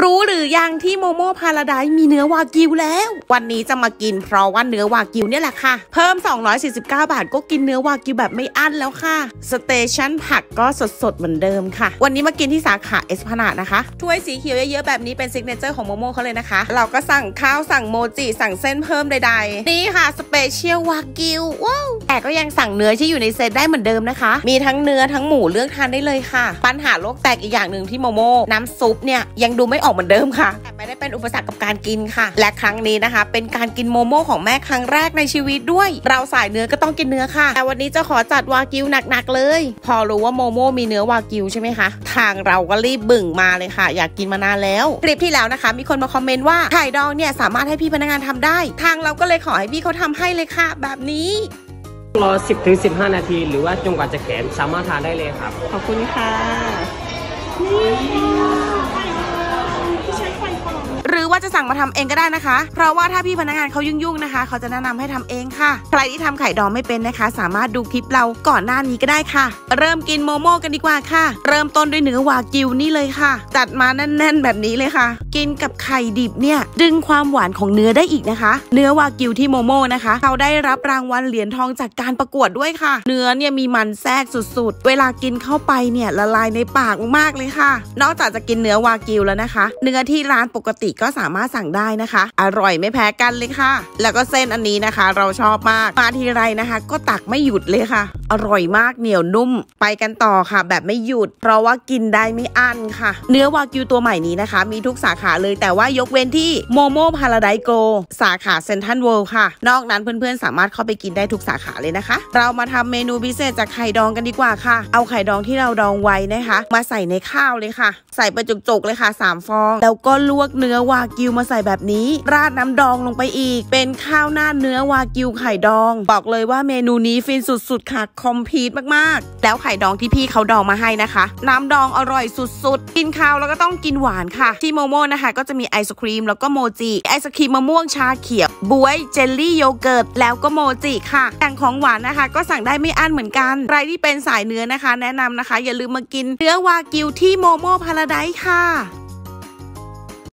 รู้หรือยังที่โมโม่พาราไดซ์มีเนื้อวากิวแล้ววันนี้จะมากินเพราะว่าเนื้อวากิวเนี่ยแหละค่ะเพิ่ม249 บาทก็กินเนื้อวากิวแบบไม่อั้นแล้วค่ะสเตชันผักก็สดๆเหมือนเดิมค่ะวันนี้มากินที่สาขาเอสพลานาดนะคะถ้วยสีเขียวเยอะๆแบบนี้เป็นซิกเนเจอร์ของโมโม่เขาเลยนะคะเราก็สั่งข้าวสั่งโมจิสั่งเส้นเพิ่มใดๆนี่ค่ะสเปเชียลวากิวว้าวแต่ก็ยังสั่งเนื้อที่อยู่ในเซตได้เหมือนเดิมนะคะมีทั้งเนื้อทั้งหมูเลือกทานได้เลยค่ะปัญหาโลกแตกอีกอย่างหนึ่งที่โมโม่น้ำซุปเนี่ยยังดูไม่ออกเหมือนเดิมค่ะแต่ไม่ได้เป็นอุปสรรคกับการกินค่ะและครั้งนี้นะคะเป็นการกินโมโม่ของแม่ครั้งแรกในชีวิตด้วยเราสายเนื้อก็ต้องกินเนื้อค่ะแต่วันนี้จะขอจัดวากิวหนักๆเลยพอรู้ว่าโมโม่มีเนื้อวากิวใช่ไหมคะทางเราก็รีบบึ่งมาเลยค่ะอยากกินมานานแล้วคลิปที่แล้วนะคะมีคนมาคอมเมนต์ว่าไข่ดองเนี่ยสามารถให้พี่พนักงานทำได้ทางเราก็เลยขอให้พี่เขาทำให้เลยค่ะแบบนี้รอ 10-15 นาทีหรือว่าจนกว่าจะแข็งสามารถทานได้เลยครับขอบคุณค่ะหรือว่าจะสั่งมาทำเองก็ได้นะคะเพราะว่าถ้าพี่พนักงานเขายุ่งๆนะคะเขาจะแนะนำให้ทำเองค่ะใครที่ทำไข่ดองไม่เป็นนะคะสามารถดูคลิปเราก่อนหน้านี้ก็ได้ค่ะเริ่มกินโมโม่กันดีกว่าค่ะเริ่มต้นด้วยเนื้อวากิวนี่เลยค่ะจัดมาแน่นๆแบบนี้เลยค่ะกินกับไข่ดิบเนี่ยดึงความหวานของเนื้อได้อีกนะคะเนื้อวากิวที่โมโม่นะคะเขาได้รับรางวัลเหรียญทองจากการประกวดด้วยค่ะเนื้อเนี่ยมีมันแทรกสุดๆเวลากินเข้าไปเนี่ยละลายในปากมากเลยค่ะนอกจากจะกินเนื้อวากิวแล้วนะคะเนื้อที่ร้านปกติก็สามารถสั่งได้นะคะอร่อยไม่แพ้กันเลยค่ะแล้วก็เส้นอันนี้นะคะเราชอบมากมาทีไรนะคะก็ตักไม่หยุดเลยค่ะอร่อยมากเหนียวนุ่มไปกันต่อค่ะแบบไม่หยุดเพราะว่ากินได้ไม่อั้นค่ะเนื้อวากิวตัวใหม่นี้นะคะมีทุกสาขาเลยแต่ว่ายกเว้นที่โมโม่พาราไดซ์โกสาขาเซ็นทรัลเวิลด์ค่ะนอกนั้นเพื่อนๆสามารถเข้าไปกินได้ทุกสาขาเลยนะคะเรามาทำเมนูพิเศษจากไข่ดองกันดีกว่าค่ะเอาไข่ดองที่เราดองไว้นะคะมาใส่ในข้าวเลยค่ะใส่ไปจุกๆเลยค่ะ3 ฟองแล้วก็ลวกเนื้อวากิวมาใส่แบบนี้ราดน้ำดองลงไปอีกเป็นข้าวหน้าเนื้อวากิวไข่ดองบอกเลยว่าเมนูนี้ฟินสุดๆค่ะคอมพลีทมากๆแล้วไข่ดองที่พี่เขาดองมาให้นะคะน้ำดองอร่อยสุดๆกินข้าวแล้วก็ต้องกินหวานค่ะที่โมโม่นะคะก็จะมีไอศครีมแล้วก็โมจิไอศครีมมะม่วงชาเขียวบ๊วยเจลลี่โยเกิร์ตแล้วก็โมจิค่ะอย่างของหวานนะคะก็สั่งได้ไม่อั้นเหมือนกันใครที่เป็นสายเนื้อนะคะแนะนำนะคะอย่าลืมมากินเนื้อวากิวที่โมโม่พาราไดซ์ค่ะ